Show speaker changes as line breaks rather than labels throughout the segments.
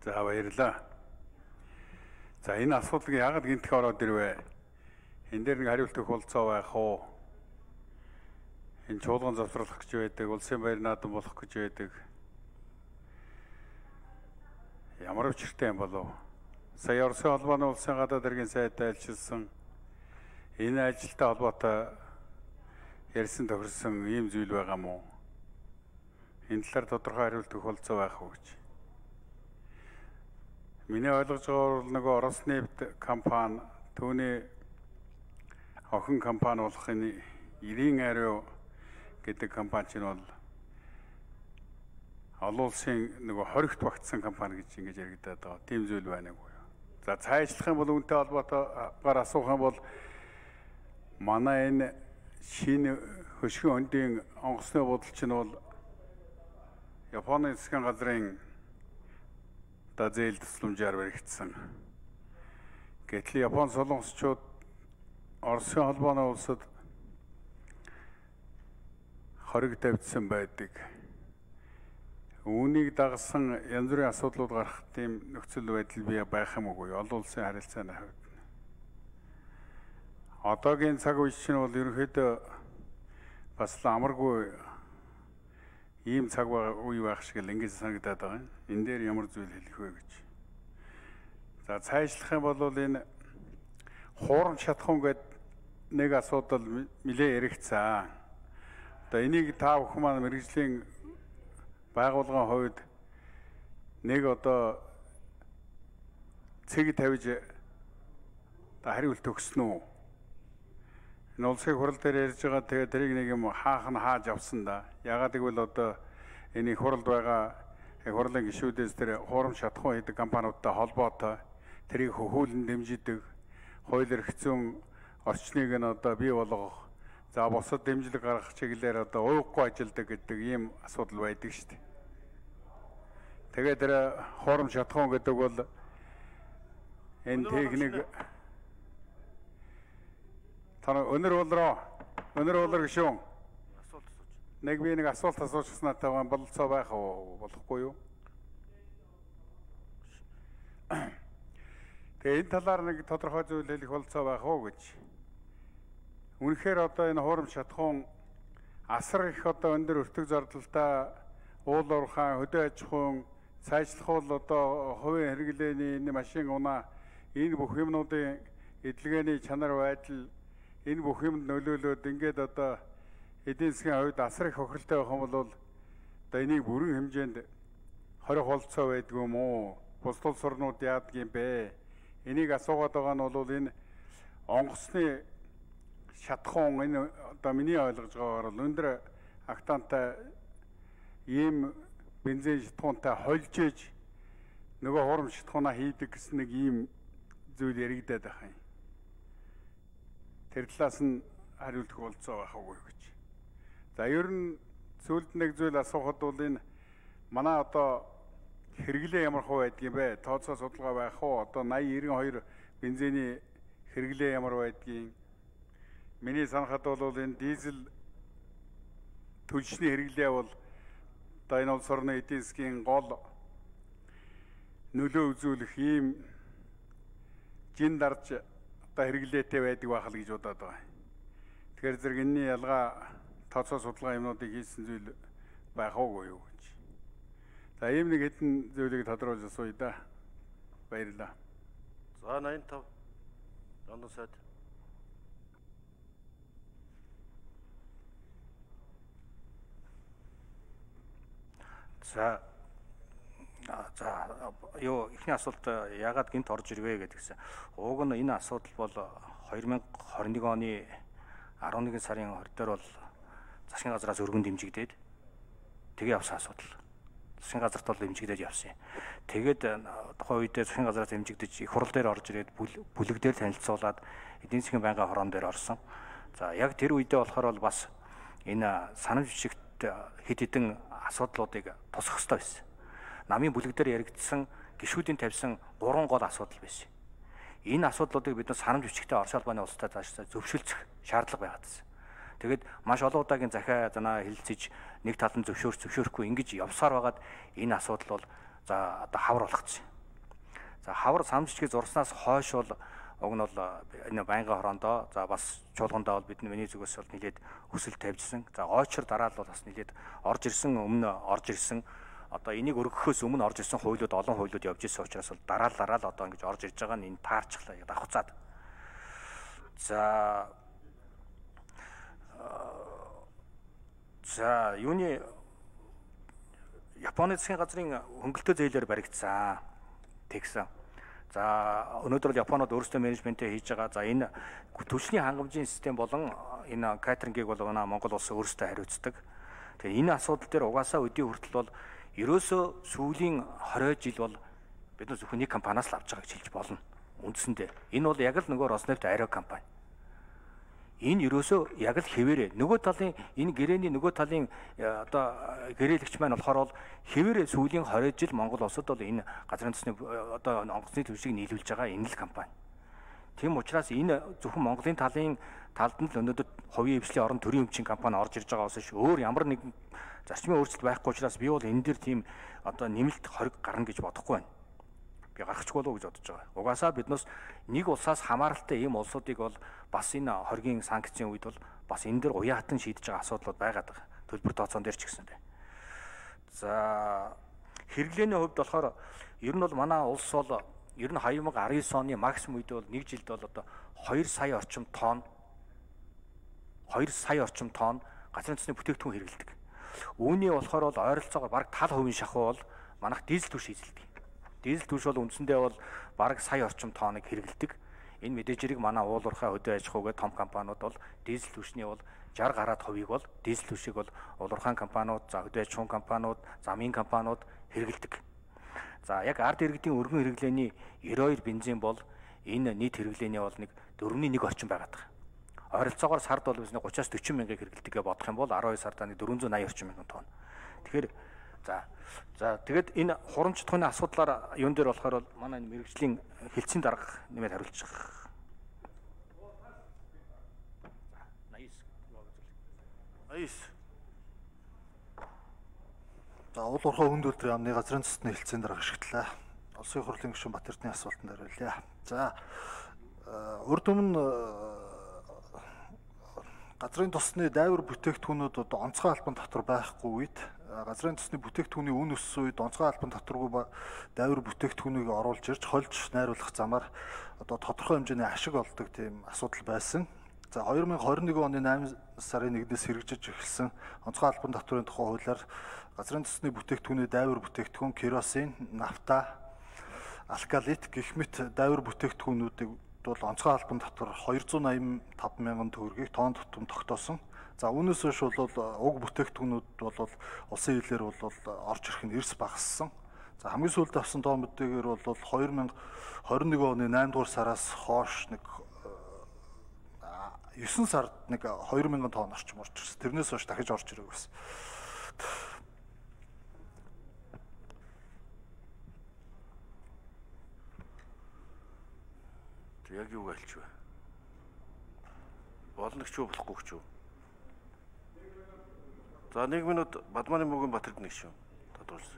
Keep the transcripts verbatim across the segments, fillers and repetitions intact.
За баярлалаа. За энэ асуудлыг яагаад гинтэх ороод ирвэ? Энэ дээр нэг хариулт өгөх болцоо байх уу? Энэ чуулган завсарлах гэж байдаг, улсын баяр наадам болох гэж байдаг. Ямар учиртай юм болов? Сая Оросын холбооны улсын гадаад хэргийн сайд айлчилсан энэ ажилтай холбоотой ярьсан тохирсон ийм зүйл байгаа мó? Энэ талаар тодорхой хариулт өгөх болцоо байх уу гэж. Миний ойлгож байгаагаар бол нөгөө Орос нефть компани түүний охин компани болох энэ Ирийн ариу гэдэг компани чинь бол олон улсын нөгөө хоригт багтсан компани гэж ингэж яригадаад байгаа. Тийм зүйл байна уу? За цаашлах юм бол үүнтэй холбоотойгоор асуух юм бол манай энэ шинэ хөшгөн хөндийн онгоцны бодол чинь бол Японы засгийн газрын зээл тусламжаар баригдсан. Гэтэл Япон солонгосчууд Оросын холбооны улсад хориг тавьдсан байдаг. Үүнийг дагсан янз бүрийн асуудлууд гарах тийм нөхцөл байдал бий байх юм уу? Олон улсын харилцааны хувьд. Одоогийн цаг үе чинь бол ерөнхийдөө бас л амаргүй ийм цаг үе байх шиг л ингэж санагдаад байгаа юм. Энэ дээр ямар зүйл хэлэх вэ гэж. За цаашлах юм бол энэ хуурамч шатхуун гэдэг нэг асуудал нэлээ яригдсан. Одоо энийг та бүхэн маань мэргэжлийн байгууллагын хувьд нэг одоо цэг тавьж хариулт өгсөн үү? Энэ улсын хурал дээр ярьж байгаа тэгээ тэрийг нэг юм хаах нь хааж авсан да. Ягаад гэвэл одоо энэ хуралд байгаа хурлын гишүүдээс тэр хуурамч шатхуун хийдэг компаниудтай холбоотой тэрийг хөхүүлэн дэмжидэг, хууль эрх зүйн орчныг нь одоо бий болгох, за бусад дэмжлэг гаргах чиглэлээр одоо ууггүй ажилладаг гэдэг ийм асуудал байдаг шүү дээ. Тэгээд тэр хуурамч шатхуун гэдэг бол энэ техник тань өнөр болроо өнөр болор гişүүн асуулт асууж. Нэг би нэг асуулт асуучихснаатай байгаа бололцоо байх уу болохгүй юу? Тэгээ энэ талаар нэг тодорхой зүйл хэлэх бололцоо байх уу гэж. Үнэхээр одоо энэ хуурамч шатхуун асар их одоо өндөр өртөг зардалтай уул уурхай хөдөө аж ахуйн цаашлах бол одоо хувийн хэрэглээний энэ машин унаа энэ бүх юмнуудын эдлэгээний чанар байдал энэ бүх юмд нөлөөлөд ингээд одоо эдийн засгийн хувьд асар их хохиролтой байх юм бол одоо энийг бүрэн хэмжээнд хорих болцоо байдгүй юм уу? Бус улс орнууд яадаг юм бэ? Энийг асуугаад байгаа нь бол энэ онгоцны шатхуун энэ одоо миний ойлгож байгаагаар л өндөр актантай ийм бензин шатхуунтай холж ээж нөгөө хуурамч шатхуунаа хийдэг гэсэн нэг ийм зүйл яригдаад байгаа юм. Тэр талаас нь хариулт болцоо байх уу гэж. За ер нь зүйлд нэг зүйл асуухад бол энэ манай одоо хэрэглээ ямар хувь байдгийг бэ? Тооцоо судалгаа байх уу? Одоо восемьдесят девяносто хоёр бензиний хэрэглээ ямар байдгийг? Миний санахад бол энэ дизель түлшний хэрэглээ бол одоо энэ улс орны эдийн засгийн гол нөлөө үзүүлэх ийм жин дарж одоо хэрэглээтэй байдаг байх л гэж бодоод байгаа. Тэгэхээр зэрэг энэний ялгаа тооцоо судалгаа юмнуудыг хийсэн зүйл байх уугүй юу гэж. За ийм нэг хэдэн зүйлийг тодруулж асууя да. Баярлалаа.
За восемьдесят пять Лондон сайд.
За за юу ихний асуулт яагаад гинт орж ирвэ гэдгсэн. Уг нь энэ асуудал бол две тысячи двадцать один оны eleven сарын twenty дээр бол засгийн газраас өргөн дэмжигдээд тэгээ явсан асуудал. Засгийн газарт бол дэмжигдээд явсан юм. Тэгээд тухайн үедээ засгийн газраас дэмжигдэж их хурал дээр орж ирээд бүлэг дээр танилцуулаад эдийн засгийн байнгын хорон дээр орсон. За яг тэр үедээ болохоор бол бас энэ санамж бичигт хэд хэдэн асуудлуудыг тусах хэрэгтэй байсан. Намын бүлэг дээр яригдсан гишүүдийн тавьсан гурван гол асуудал байсан. Энэ асуудлуудыг бид нар санамж бичигтэй Орос улбаны улстай цаашдаа зөвшөөрөх шаардлага байгаад байна. Тэгэд маш олон удаагийн захиа занаа хэлэлцэж нэг талын зөвшөөрч зөвшөөрөхгүй ингэж явсаар байгаад энэ асуудал бол за одоо хавар болгоцсон. За хавар самжичгээ зурснаас хойш бол уг нь бол энэ байнгын хороондоо за бас чуулгандаа бол бидний миний зүгээс бол нэлээд хүсэл тавьжсэн. За гойчор дараа л бол бас нэлээд орж ирсэн өмнө орж ирсэн одоо энийг өргөхөөс өмнө орж ирсэн хуулиуд олон хуулиуд явж ирсэн учраас бол дараа л дараа л одоо ингэж орж ирж байгаа нь энэ таарчлаа давхцаад. За За юуны Японы засгийн газрын хөнгөлөлтөө зээлээр баригдсан тэгсэн. За өнөөдөр бол Японууд өөрсдөө менежментээ хийж байгаа. За энэ түлшний хангамжийн систем болон энэ катерингийг бол манай Монгол улс өөрсдөө хариуцдаг. Тэгэхээр энэ асуудал дээр угаасаа өдий хүртэл бол ерөөсөө сүүлийн хорой жил бол бид нар зөвхөн нэг компаниас л авч байгааг хэлж болно. Үндсэндээ энэ бол яг л нөгөө Роснефть аэро компани. Энэ ерөөсөө яг л хэвээрээ нөгөө талын энэ гэрээний нөгөө талын одоо гэрээлэгч маань болохоор бол хэвээрээ сүүлийн хорой жил Монгол улсад бол энэ газрын төсний одоо онгоцны төвшийг нийлүүлж байгаа энэ л компани. Тийм учраас энэ зөвхөн Монголын талын талд нь л өнөөдөр хувийн хвшлийн орон төрийн өмчийн компани орж ирж байгаа учраас өөр ямар нэгэн зарчмын өөрчлөлт байхгүй учраас би бол энэ дээр тийм одоо нэмэлт хориг гарна гэж бодохгүй байна. Би гаргачихгүй болов уу гэж бодож байгаа. Угаасаа биднээс нэг улсаас хамааралтай ийм улсуудыг бол бас энэ хоргийн санкцийн үед бол бас энэ дээр уян хатан шийдэж байгаа асуудлууд байгаад байгаа. Төлбөр тооцоон дээр ч гэсэндээ. За хэрэглээний хувьд болохоор ер нь бол манай улс бол ер нь две тысячи десять оны максимум үед бол нэг жилд бол одоо two сая орчим тонн two сая орчим тонн газрын төсний бүтээгдэхүүн хэрэглэдэг. Үүний болохоор бол ойролцоогоор бараг тал хувийн шахуу бол манайх дизель түвш эзэлдэг. Дизель түвш бол үндсэндээ бол бараг сая орчим тонныг хэрэглэдэг. Энэ мэдээж хэрэг манай уулуурхай хөдөө аж ахуйг том компаниуд бол дизель түвшний бол sixty гараад хувийг бол дизель түвшийг бол уулуурхай компаниуд, за хөдөө аж ахуйн компаниуд, замын компаниуд хэрэглэдэг. За яг ард иргэдийн өргөн хэрэглээний ninety-two бензин бол энэ нийт хэрэглээний бол нэг four point one орчим байгаад байгаа. Ойролцоогоор сард бол бизнес thirty-аас forty мянгаыг хэрэглэдэг гэж бодох юм бол twelve сардаа нэг four eighty орчим мянган тонн. Тэгэхээр за за тэгэд энэ хурамч тухны асуудлаар юун дээр болохоор бол манай мэрэгжлийн хэлцийн дарга нэмээд хариулж байгаа.
ninety-nine.
За уулуурхай хүнд үлдэр яамны газрын төсний хэлцээний дарга ашиглалаа. Улсын хурлын гишүүн Батэрдний асуултанд хариулъя. За урд өмнө газрын тосны дайвар бүтээгдэхүүнүүд одоо онцгой албан татвар байхгүй үед газрын тосны бүтээгдэхүүний үн өссөн үед онцгой албан татваргүй дайвар бүтээгдэхүүнийг оруулж ирж хольж найруулах замаар одоо тодорхой хэмжээний ашиг олдог тийм асуудал байсан. За twenty twenty-one оны eight сарын one-ээс хэрэгжиж эхэлсэн онцгой албан татварын тухай хуулиар газрын төсний бүтээгдэхүүний дайвар бүтээгдэхүүн, керосин, нафта, алкалит гэх мэт дайвар бүтээгдэхүүнүүдийг бол онцгой албан татвар two hundred eighty-five мянган төгрөгийг тонн тутам тогтоосон. За үүнээс хойш бол уг бүтээгдэхүүнүүд бол улсын хилээр бол орж ирэх нь эрс багассан. За хамгийн сүүлд авсан тоо мэдээгээр бол twenty twenty-one оны nine дугаар сараас хойш нэг nine сард нэг two мянган тонн орчим орж ирсэн. Тэрнээс хойш дахиж орж ирэх гэсэн.
Яг юу гэлч вэ? Болногч юу болохгүй ч юу? За нэг минут Бадманы мөгөн Батэрд нэг шүү. Тодруулсан.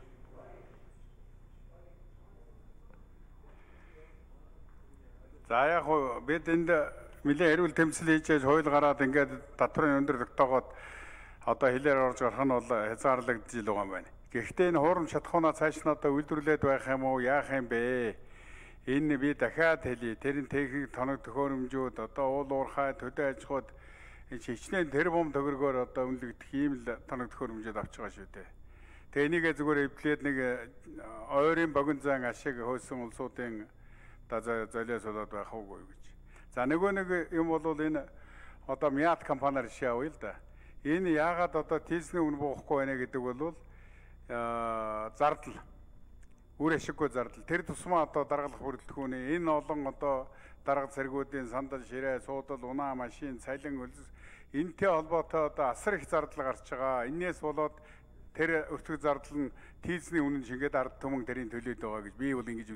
За яг хөө бид энд нэлээд эрүүл тэмцэл хийж хууль гараад ингээд татврын өндөр тогтоогоод одоо хилээр орж гарах нь бол хязгаарлагдж л байгаа юм байна. Гэхдээ энэ хуурамч шатхуунаа цааш нь одоо үйлдвэрлээд байх юм уу, яах юм бэ? Энэ би дахиад хэлье. Тэрийн техник тоног төхөөрөмжүүд одоо уул уурхай төдөө аж ахуйд хичнээн тэрбум төгрөгөөр одоо үнэлэгдэх ийм л тоног төхөөрөмжүүд авч байгаа шүү дээ. Тэгээ энийгээ зүгээр эвдлээд нэг ойрын богино зан ашиг хөөсөн улсуудын одоо золиос болоод байх уугүй гэж. За нөгөө нэг юм бол энэ одоо Мят компаниар шиа уйл да. Энэ яагаад одоо тийсний үн буухгүй байна гэдэг бол зардал үр ашиггүй зардал. Тэр тусмаа одоо даргалах бүрэлдэхүүний энэ олон одоо дарга цэргүүдийн сандал, ширээ, суудал, унаа, машин, цалин, өлс энэтэй холбоотой одоо асар их зардал гарч байгаа. Энээс болоод тэр өртөг зардал нь тийзний үнэн шингээд ард түмэн тэрийн төлөөд байгаа гэж би бол ингэж.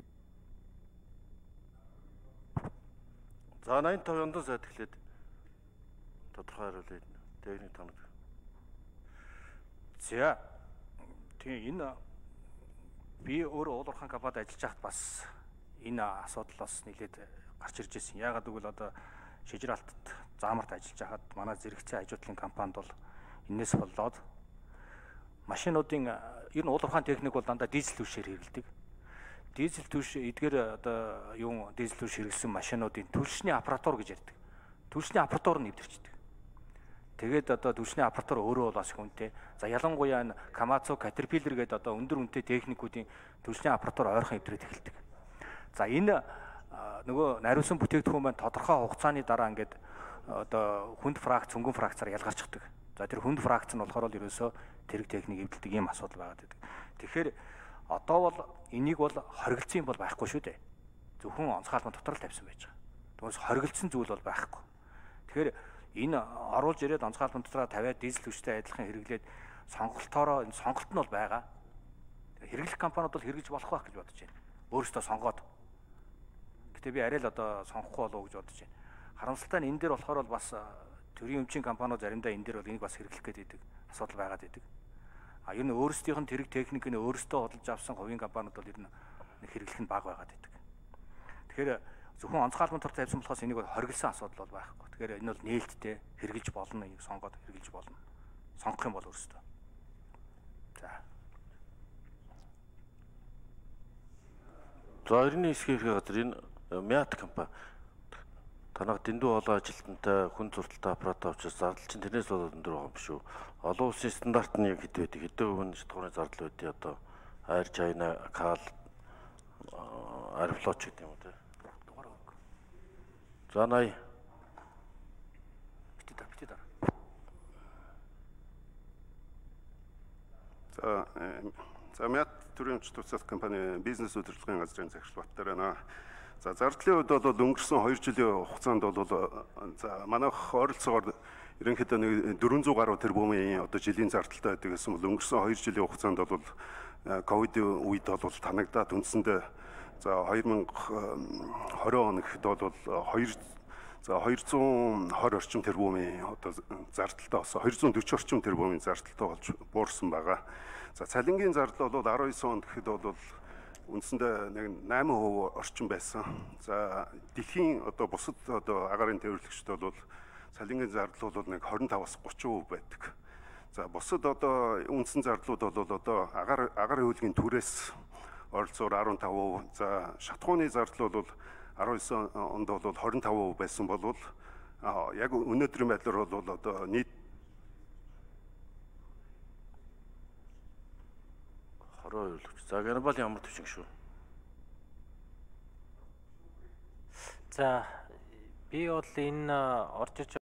За ninety-five онд сайд эхлээд тодорхой хариулъя. Техник тоног.
За тийм энэ би өөр уулуурхан компанид ажиллаж байхад бас энэ асуудал бас нэлээд гарч ирж байсан. Яагаад гэвэл одоо шижир алтад заамарт ажиллаж байхад манай зэрэгцээ ажуудлын компанид бол энээс болоод машинуудын ер нь уулуурхаан техник бол дандаа дизель түвшээр хэрэглэдэг. Дизель түвш эдгээр одоо юу дизель түвш хэрэглэсэн машинуудын түлшний аппаратур гэж ярьдаг. Түлшний аппаратур нь нэвтэрчдэг. Тэгээд одоо түлшний аппаратур өөрөө бол бас их үнэтэй. За ялангуяа энэ Камацу, Caterpillar гэдэг одоо өндөр үнэтэй техникүүдийн түлшний аппаратур ойрхон нэвтрээд эхэлдэг. За энэ нөгөө нариусан бүтээгдэхүүн маань тодорхой хугацааны дараа ингээд одоо хүнд фракц, цөнгөн фракцаар ялгарчдаг. За тэр хүнд фракц нь болохоор л ерөөсөө тэрэг техник эвдэлдэг ийм асуудал байгаад байдаг. Тэгэхээр одоо бол энийг бол хоригдсан юм бол байхгүй шүү дээ. Зөвхөн онцгой албан дотор л тавьсан байж байгаа. Тэгээс хоригдсан зүйл бол байхгүй. Тэгэхээр энэ оруулж ирээд онцгой албан дотроо тавиад дизель хүчтэй адилхан хэрэглээд сонголтоороо энэ сонголт нь бол байгаа. Хэрэглэх компаниуд бол хэрэгж болох байх гэж бодож байна. Өөрөөсөө сонгоод. Гэтэ би арай л одоо сонгохгүй болов уу гэж бодож байна. Харамсалтай нь энэ дээр болохоор бол бас төрийн өмчийн компаниуд заримдаа энэ дээр бол энийг бас хэрэглэх гэдэг асуудал байгаад байдаг. А ер нь өөрсдийнх нь тэрэг техник нь өөрсдөө худалдаж авсан хувийн компаниуд бол ер нь хэрэглэх нь бага байгаад байдаг. Тэгэхээр зөвхөн онцгой албан төр тавьсан болохоос энийг бол хоригдсан асуудал бол байхгүй. Тэгэхээр энэ бол нээлттэй хэрэгжилж болно, энийг сонгоод хэрэгжилж болно. Сонгох юм бол өөрсдөө. За.
За эртний хэсгийн газар энэ Мят компани танах дэндүү олон ажилтнтай хүн зурдалтай аппарат авчиж зардал чинь тэрнээс болоод өндөр байгаа юм биш үү? Олон улсын стандарт нь яг хэд байдаг? Хэдэн хувийн шатхууны зардал байдгийг одоо Air China, Kal, Airflow ч гэдэг юм уу те. За най.
Бити да, бити да.
За за Мят төрийн өмч туцаас компани бизнес удирдлагын газрын захирал Баттар байна. За зардлын хувьд бол өнгөрсөн хоёр жилийн хугацаанд бол за манайх ойролцоогоор ерөнхийдөө нэг дөрвөн зуун гаруй тэрбумын одоо жилийн зардалтай байдаг гэсэн бол өнгөрсөн хоёр жилийн хугацаанд бол ковидын үед бол танагдаад үндсэндээ за хоёр мянга хорин он гэхэд бол хоёр за хоёрзуун хорин орчим тэрбумын одоо зардалтай болсон хоёр зуун дөрвөн орчим тэрбумын зардалтай болж буурсан байгаа. За цалингийн зардал бол арван девять онд гэхэд бол үндсэндээ нэг восемь перцент орчим байсан. За дэлхийн одоо бусад одоо агаарын тээвэрлэгчд бол цалингийн зардал бол нэг двадцать пять-аас тридцать перцент байдаг. За бусад одоо үндсэн зардлууд бол одоо агаар агаарын хөлгийн түрээс ойролцоогоор15%. За шатхууны зардал бол дөрвөн онд бол двадцать пять перцент байсан бол яг өнөөдрийн байдлаар бол одоо нийт
хороо ойлгож. За Герман ямар төвшин шүү.
За би бол энэ орж иж